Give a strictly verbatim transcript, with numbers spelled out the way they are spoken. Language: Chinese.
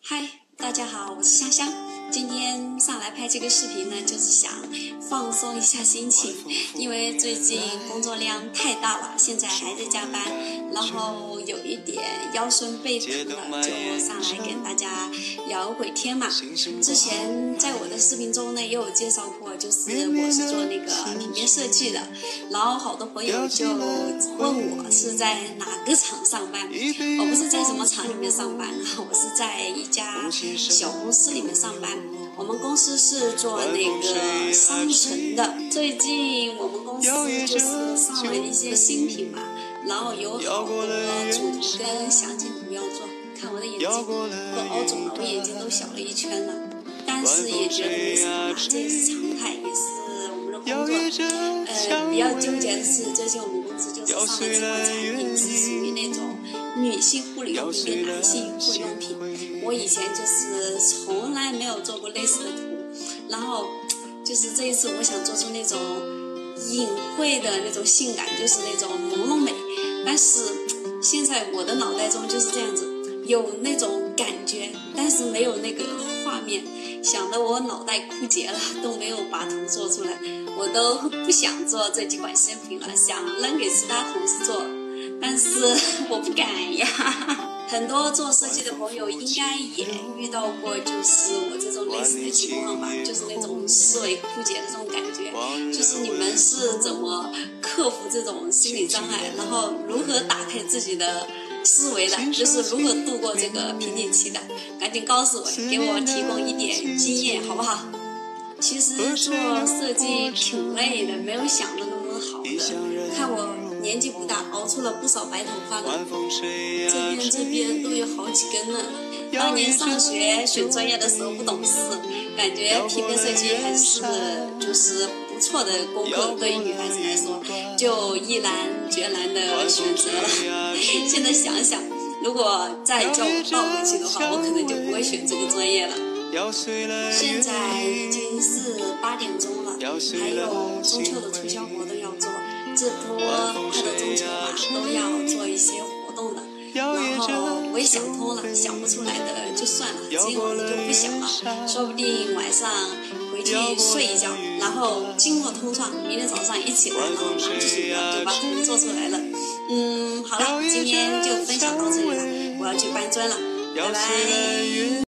嗨，大家好，我是香香。今天上来拍这个视频呢，就是想放松一下心情，因为最近工作量太大了，现在还在加班，然后有一点腰酸背疼了，就上来跟大家聊会天嘛。之前在我的视频中呢，也有介绍过，就是我是做那个平面设计的，然后好多朋友就问我是在哪个厂上班，我不是在什么厂里面上班，我是在一家小公司里面上班。我们公司是做那个商城的，最近我们公司就是上了一些新品嘛，然后有好多主图跟详情图要做。看我的眼睛都凹肿了，我眼睛都小了一圈了，但是也觉得没什么嘛，这也是常态，也是我们的工作。呃，比较纠结的是，最近我们公司就是上了几款产品，是属于那种女性护理用品跟男性护理用品。我以前就是从来没有做过类似的图，然后就是这一次我想做出那种隐晦的那种性感，就是那种朦胧美，但是现在我的脑袋中就是这样子，有那种感觉，但是没有那个画面，想得我脑袋枯竭了，都没有把图做出来，我都不想做这几款新品了，想扔给其他同事做，但是我不敢呀。很多做设计的朋友应该也遇到过，就是我这种类似的情况吧，就是那种思维枯竭的这种感觉。就是你们是怎么克服这种心理障碍，然后如何打开自己的思维的，就是如何度过这个瓶颈期的，赶紧告诉我，给我提供一点经验好不好？其实做设计挺累的，没有想的那么好的，看我年纪不大，熬出了不少白头发了，这边这边都有好几根了。当年上学选专业的时候不懂事，感觉平面设计还是就是不错的功课，对于女孩子来说，就毅然决然的选择了。现在想想，如果再叫我倒回去的话，我可能就不会选这个专业了。现在已经是八点钟了，还有中秋的促销活动要做，这波快到中秋嘛，都要做一些活动的。然后我也想通了，想不出来的就算了，今晚就不想了，说不定晚上回去睡一觉，然后经络通畅，明天早上一起来，然后拿起鼠标就把图做出来了。嗯，好了，今天就分享到这里了，我要去搬砖了，拜拜。